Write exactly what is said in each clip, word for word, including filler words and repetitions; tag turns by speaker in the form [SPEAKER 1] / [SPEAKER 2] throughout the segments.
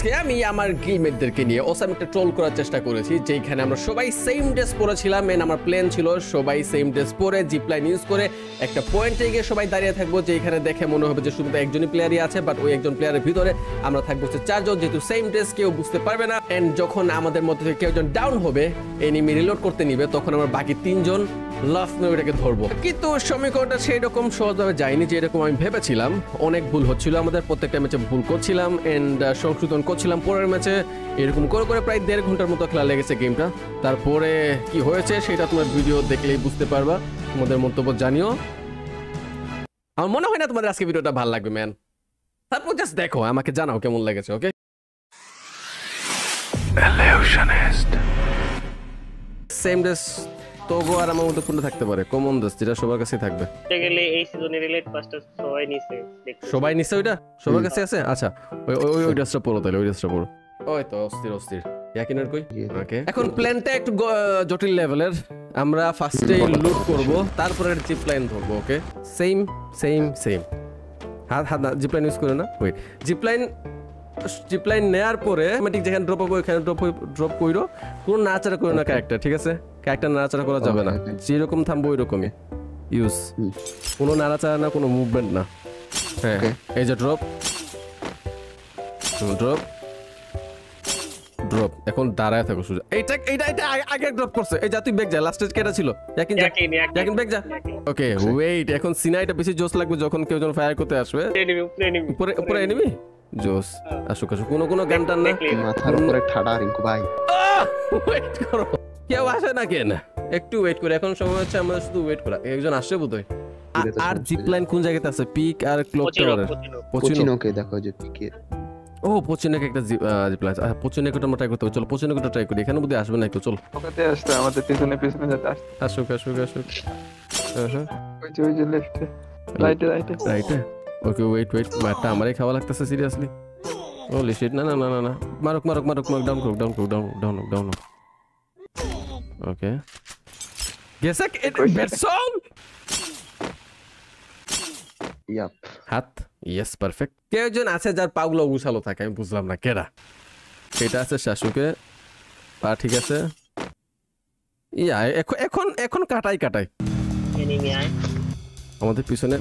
[SPEAKER 1] আজকে আমি আমার গিলমেটদেরকে নিয়ে ওসাম একটা ট্রোল করার চেষ্টা করেছি, যেখানে আমরা সবাই সেম ড্রেস পরেছিলাম এন্ড আমার প্ল্যান ছিল সবাই সেম ড্রেস পরে জিপ লাইন ইউজ করে একটা পয়েন্টে গিয়ে সবাই দাঁড়িয়ে থাকবো, যেখানে দেখে মনে হবে যে শুধু একজনই প্লেয়ারই আছে, বাট ওই একজন প্লেয়ারের ভিতরে আমরা থাকবো হচ্ছে চারজন, যেহেতু সেম ড্রেস কেউ বুঝতে পারবে না। এন্ড যখন আমাদের মধ্যে থেকে কেউ একজন ডাউন হবে, এনিমি রিলোড করতে নিবে, তখন আমরা বাকি তিনজন লাফ মেরে ওটাকে ধরবো। কিন্তু সমীকরণটা সেই রকম সহজভাবে যায়নি যেরকম আমি ভেবেছিলাম। অনেক ভুল হচ্ছিল, আমাদের প্রত্যেকটা ম্যাচে ভুল করছিলাম এন্ড সংশোধন করছিলাম পরের ম্যাচে। এরকম করে করে প্রায় দেড় ঘন্টার মতো খেলা লেগেছে গেমটা। তারপরে কি হয়েছে সেটা তোমার ভিডিও দেখলেই বুঝতে পারবা, তোমাদের মন্তব্য জানিও। আমার মনে হয় না তোমাদের আজকে ভিডিওটা ভালো লাগবে ম্যান, তারপর জাস্ট দেখো, আমাকে জানাও কেমন লেগেছে। ওকে, Illusionist সেম ড্রেস তোগো আর আমার মধ্যে কোনটা থাকতে পারে? কমন ড্রেস, যেটা সবার কাছে থাকবে।
[SPEAKER 2] গেলে এই সিজনে রিলেট পাঁচটা সবাই নিছে,
[SPEAKER 1] সবাই নিছে ওইটা সবার কাছে আছে। আচ্ছা ওই ওই ওই ড্রেসটা পরো, তাহলে ওই ড্রেসটা পরো। ওই তো অস্থির অস্থির ইয়াকিনের কই। ওকে, এখন প্ল্যানটা একটু জটিল লেভেলের। আমরা ফার্স্টে লুট করব, তারপরে জিপ লাইন ধরবো। ওকে, সেম সেম সেম হাত হাত না, জিপ লাইন ইউজ করে না। Wait, zip line zip line নেওয়ার পরে অটোমেটিক যেখানে ড্রপ হবে ওখানে ড্রপ ড্রপ কইরো, কোনো নাড়াচাড়া করো না ক্যারেক্টার, ঠিক আছে? ক্যারেক্টার নাড়াচাড়া করা যাবে না, যেরকম থামবো ওই রকমই ইউজ, কোনো নাড়াচাড়া না, কোনো মুভমেন্ট না। হ্যাঁ, এই যে ড্রপ ড্রপ ড্রপ, এখন দাঁড়ায় থাকো সোজা। এইটা এইটা এটা আগে ড্রপ করছে। এই যা তুই ব্যাক যা, লাস্ট স্টেজ কেটা ছিল? ইয়াকিন যা, ইয়াকিন ব্যাক যা। ওকে ওয়েট, এখন সিনাইটা বেশি জোস লাগবে যখন কেউ যখন ফায়ার করতে আসবে। উপরে উপরে এনিমি জোস আসুক আসুক, কোনো কোনো গান টান না,
[SPEAKER 3] মাথার উপরে ঠাডা রিঙ্কু ভাই।
[SPEAKER 1] ওয়েট করো, কেউ আসে না কেন? একটু ওয়েট করে, এখন সময় হচ্ছে আমাদের শুধু ওয়েট করা। একজন আসছে বোধহয়। আর জিপ লাইন কোন জায়গাতে আছে? পিক আর ক্লক টাওয়ারে।
[SPEAKER 3] পচিনোকে দেখো যে পিকে।
[SPEAKER 1] ও পচিনোকে একটা জিপ লাইন, আচ্ছা পচিনোকেটা আমরা ট্রাই করতে হবে। চলো পচিনোকেটা ট্রাই করি, এখানে বুদ্ধি আসবে না একটু। চলো
[SPEAKER 4] ওখানে আসতে আমাদের পিছনে পিছনে যেতে আসতে।
[SPEAKER 1] আসুক আসুক আসুক। হ্যাঁ হ্যাঁ,
[SPEAKER 4] ওই যে ওই যে লেফটে রাইটে রাইটে
[SPEAKER 1] রাইটে। ওকে ওয়েট ওয়েট, মারটা আমারই খাওয়া লাগতেছে সিরিয়াসলি। হোলি শিট, না না না না না, মারুক মারুক মারুক মারুক, ডাউন করুক ডাউন করুক ডাউন ডাউন ডাউন। ওকে গেসক ইট বেট সং
[SPEAKER 3] ইয়াপ
[SPEAKER 1] হাত। Yes perfect. কেউ জন আছে যার পাগুলো উছালো থাকে, আমি বুঝলাম না কেডা। সেটা আছে শাশুকে পা, ঠিক আছে। ইয়া এখন এখন এখন কাটাই কাটাই
[SPEAKER 2] এনিমি আয়
[SPEAKER 1] আমাদের পিছনে।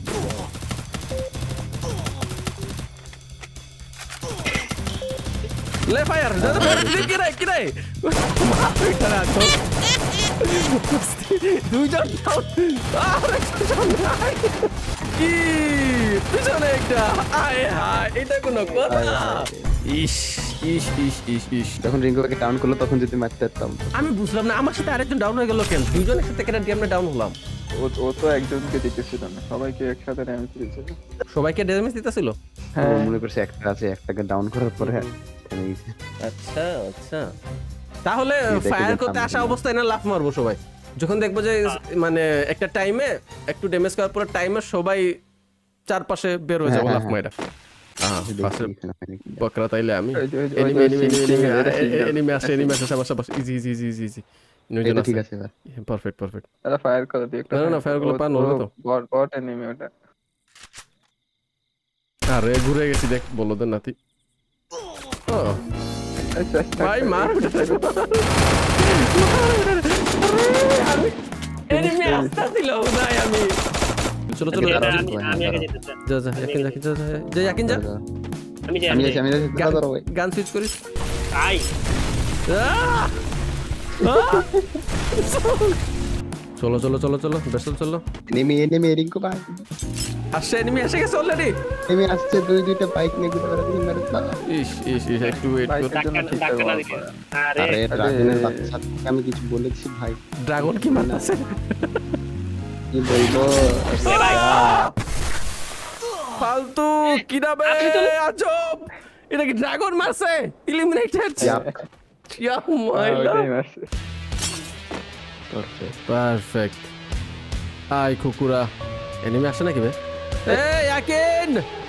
[SPEAKER 1] লে ফায়ার দাদা, কি রে কি রে মারটা রাখো। দুইজন আরে কি পিছনে একটা। আয় হায়, এটা কোন কথা? ইস ইস ইস ইস ইস,
[SPEAKER 3] যখন রিঙ্কুকে ডাউন করলো তখন যদি মারতে পারতাম।
[SPEAKER 1] আমি বুঝলাম না আমার সাথে আরেকজন ডাউন হয়ে গেল কেন? দুইজন একসাথে কেন আমরা ডাউন হলাম?
[SPEAKER 4] ও ও তো একজনকে দিতেছিল না, সবাইকে একসাথে ড্যামেজ দিতেছিল।
[SPEAKER 1] সবাইকে ড্যামেজ দিতেছিল।
[SPEAKER 3] হ্যাঁ মনে করছে একটা আছে, একটাকে ডাউন করার পরে থেমে গেছে।
[SPEAKER 1] আচ্ছা আচ্ছা, তাহলে ফায়ার করতে আসা অবস্থায় না লাফ মারবো সবাই, যখন দেখবো যে মানে একটা টাইমে একটু ড্যামেজ করার পরে টাইমে সবাই চারপাশে বের হয়ে যাবো লাফ মাইরা। বকরা তাইলে আমি এনিমি এনিমি এনিমি এনিমি আসে এনিমি আসে সবার সবার easy easy easy easy easy.
[SPEAKER 3] এটা ঠিক আছে,
[SPEAKER 1] পারফেক্ট পারফেক্ট।
[SPEAKER 4] আরে ফায়ার করে দিই একটা।
[SPEAKER 1] না না ফায়ার গুলো পার নড়বে তো।
[SPEAKER 4] বট বট এনিমি ওটা।
[SPEAKER 1] আরে ঘুরে গেছি দেখ বলদের নাতি। ও
[SPEAKER 4] আচ্ছা
[SPEAKER 1] ভাই মার এনিমি আসতে দিল না। আমি চলো চলো
[SPEAKER 2] আমি আগে যেতে চাই।
[SPEAKER 1] যা যা ইয়াকিন যা যা যা ইয়াকিন যা।
[SPEAKER 2] আমি যাই
[SPEAKER 3] আমি আমি দাদা ভাই
[SPEAKER 1] গান সুইচ করিস।
[SPEAKER 2] আই
[SPEAKER 1] চলো চলো চলো চলো বেসল চলো।
[SPEAKER 3] এনিমি এনিমি রিঙ্কু ভাই
[SPEAKER 1] আসছে, এনিমি এসে গেছে অলরেডি।
[SPEAKER 3] এনিমি আসছে, দুই দুইটা বাইক নিয়ে ঘুরে বেড়াতে মারতে।
[SPEAKER 1] ইস ইস ইস, একটু ওয়েট করো।
[SPEAKER 2] ডাক্তার না দিতে। আরে
[SPEAKER 3] আরে ড্রাগনের বাচ্চাকে আমি কিছু বলেছি ভাই?
[SPEAKER 1] ড্রাগন কি মারতেছে?
[SPEAKER 3] কি বলবো
[SPEAKER 1] ফালতু কি নামে আজব। এটা কি ড্রাগন মারছে? ইলিমিনেটেড। ইয়া মাইলা পারফেক্ট পারফেক্ট। আই কুকুরা এনিমি আসে নাকি বে? এই ইয়াকিন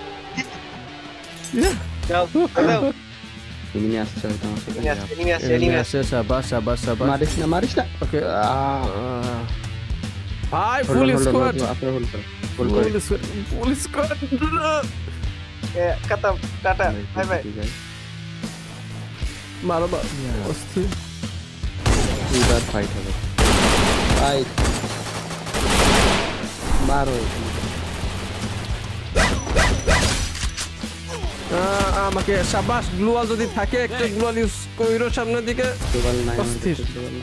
[SPEAKER 2] যাও যাও।
[SPEAKER 3] এনিমি আসছে হয়তো আমার সাথে।
[SPEAKER 2] এনিমি আসছে এনিমি আসছে।
[SPEAKER 1] শাবাশ শাবাশ শাবাশ।
[SPEAKER 3] মারিস না মারিস না।
[SPEAKER 1] ওকে ভাই ফুল স্কোয়াড।
[SPEAKER 3] আপনার হোল sir
[SPEAKER 1] full squad full squad.
[SPEAKER 2] এ খতম টাটা বাই বাই।
[SPEAKER 1] মারো বা অস্থির
[SPEAKER 3] দুইবার ফাইট হবে
[SPEAKER 5] ভাই মারো
[SPEAKER 1] আহ, আমাকে সাবাস গ্লুয়াল যদি থাকে একটা গ্লুয়াল ইউজ কইরো সামনের দিকে
[SPEAKER 5] দুবার নাই
[SPEAKER 1] অস্থির।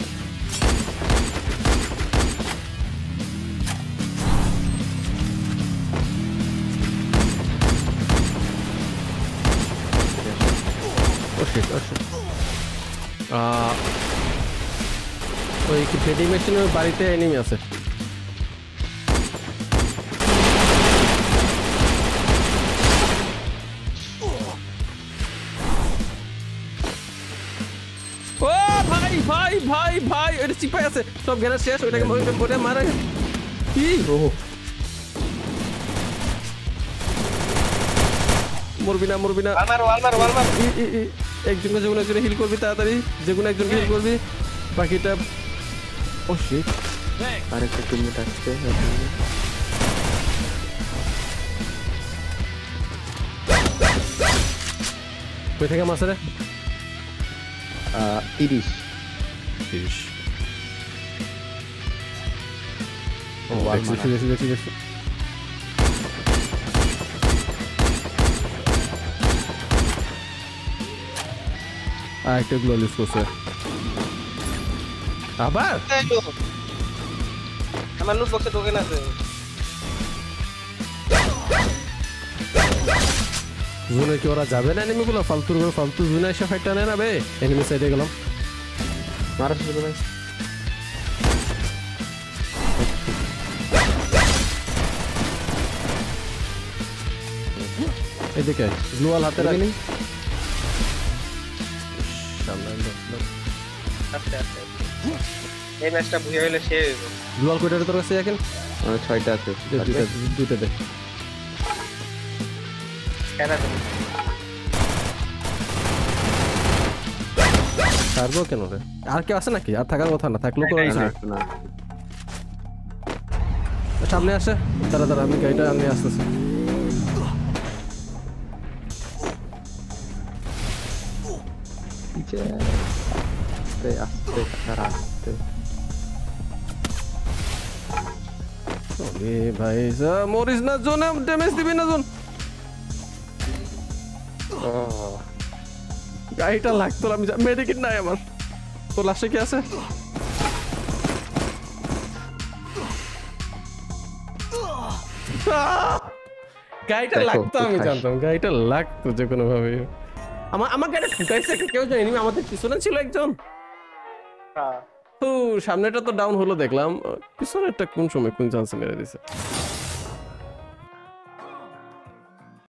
[SPEAKER 1] Oh shit, oh shit. আহ, ওই কি ভেডিং মেশিনের বাড়িতে এনিমি আছে। ও ভাই ভাই ভাই ভাই ওটা চিপাই আছে সব গেরা শেষ ওইটাকে ওইটা ওটা মারা কি ও মরবি না মরবি না
[SPEAKER 2] ওয়াল মারো ওয়াল মারো ওয়াল মারো
[SPEAKER 1] ই- ই- ই, একজনকে যেগুলো একজনে হিল করবি তাড়াতাড়ি যেগুলো একজনকে হিল করবি বাকিটা ও শিট
[SPEAKER 3] আরেকটা টিমমেট আসছে
[SPEAKER 1] কই থেকে মাছ রে
[SPEAKER 3] আহ, তিরিশ
[SPEAKER 1] তিরিশ ও
[SPEAKER 3] ওয়াল
[SPEAKER 1] দেখছি
[SPEAKER 3] মারা।
[SPEAKER 1] দেখছি দেখছি দেখছি আর একটা গ্লো ইউজ করছে আবার
[SPEAKER 2] এই তো। আমার লুট বক্সে টোকেন আছে
[SPEAKER 1] জুনে কি ওরা যাবে না এনিমিগুলো ফালতুর করে ফালতু জুনে এসে ফাইটটা নেয় না বে এনিমি সাইডে গেলাম
[SPEAKER 3] মারা শুরু ভাই
[SPEAKER 1] এদিকে গ্লোয়াল হাতে রাখি
[SPEAKER 2] আস্তে আস্তে এই ম্যাচটা ভুয়া হইলে সে হইব
[SPEAKER 1] গ্লোয়াল কোইটার তোর কাছে এখন
[SPEAKER 3] আমার ছয়টা আছে
[SPEAKER 1] দুইটা দুইটা দে
[SPEAKER 2] কেন
[SPEAKER 1] ছাড়বো কেন রে আর কেউ আছে নাকি আর থাকার কথা না থাকলেও তো
[SPEAKER 3] না, না, না।
[SPEAKER 1] সামনে আসে দাঁড়া দাঁড়া আমি গাড়িটা নিয়ে আসতেছি
[SPEAKER 3] পিছে আস্তে আস্তে তারা আস্তে
[SPEAKER 1] ওরে ভাই যা মরিস না জোনে ড্যামেজ দিবি না জোন গাড়িটা লাগতো না, আমি মেডিকেট নাই আমার তো লাস্টে কি আছে আহ! গাড়িটা
[SPEAKER 3] দেখো,
[SPEAKER 1] লাগতো আমি
[SPEAKER 3] কোথায়?
[SPEAKER 1] জানতাম গাড়িটা লাগতো যে কোনো ভাবে আমার আমার গাড়িটা ফুটাইছে কেউ জানি আমাদের পিছনে ছিল একজন
[SPEAKER 2] হ্যাঁ
[SPEAKER 1] ও সামনেটা তো ডাউন হলো দেখলাম পিছনেরটা কোন সময় কোন চান্সে মেরে দিছে